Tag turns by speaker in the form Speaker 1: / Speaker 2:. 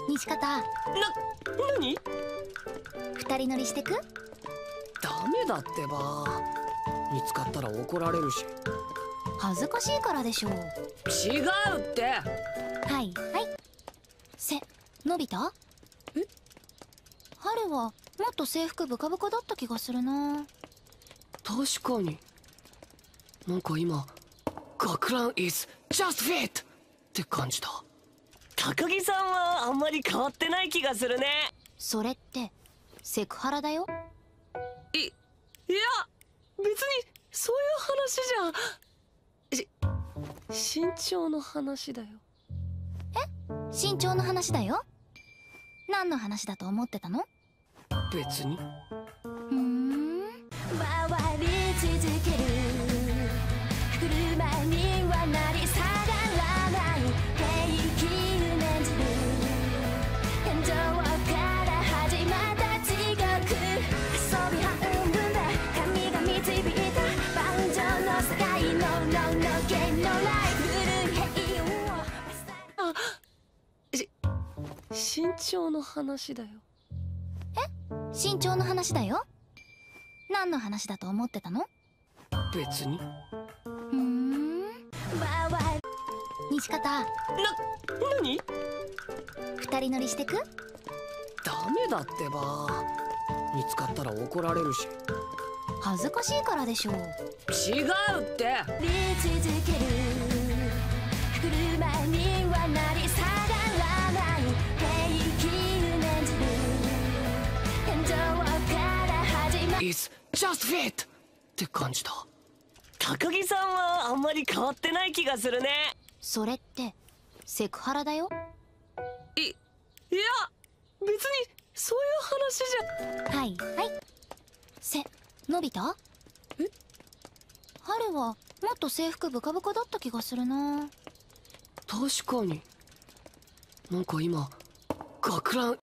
Speaker 1: 西方、
Speaker 2: 何？
Speaker 1: 二人乗りしてく？
Speaker 2: ダメだってば。見つかったら怒られるし。
Speaker 1: 恥ずかしいからでしょう。
Speaker 2: 違うって。
Speaker 1: はいはい。のび太？
Speaker 2: え？
Speaker 1: 春はもっと制服ブカブカだった気がするな。
Speaker 2: 確かに。なんか今学ラン is just fit って感じだ。高木さんはあんまり変わってない気がするね。
Speaker 1: それってセクハラだよ。
Speaker 2: いや、別にそういう話じゃ。身長の話だよ。
Speaker 1: 身長の話だよ。何の話だと思ってたの？
Speaker 2: 別に。
Speaker 1: ふん。
Speaker 3: 回り続ける車にはなり下がらない平気を念じる天井から始まった地獄遊び半分で神が導いた万丈の世界のゲのない古い平を
Speaker 2: 身長の話だよ。
Speaker 1: 身長の話だよ。何の話だと思ってたの？
Speaker 2: 別に。
Speaker 1: ふん。西方、
Speaker 2: 何？
Speaker 1: 二人乗りしてく？
Speaker 2: ダメだってば。見つかったら怒られるし。
Speaker 1: 恥ずかしいからでしょう。
Speaker 2: 違うって。
Speaker 3: り続ける車にはなり下がらない平気を念じる天井から始まる
Speaker 2: is just fit って感じだ。高木さんはあんまり変わってない気がするね。
Speaker 1: それってセクハラだよ。
Speaker 2: いや、別にそういう話じゃ。
Speaker 1: はいはい。のび太？春はもっと制服ブカブカだった気がするな。
Speaker 2: 確かに。なんか今学ラン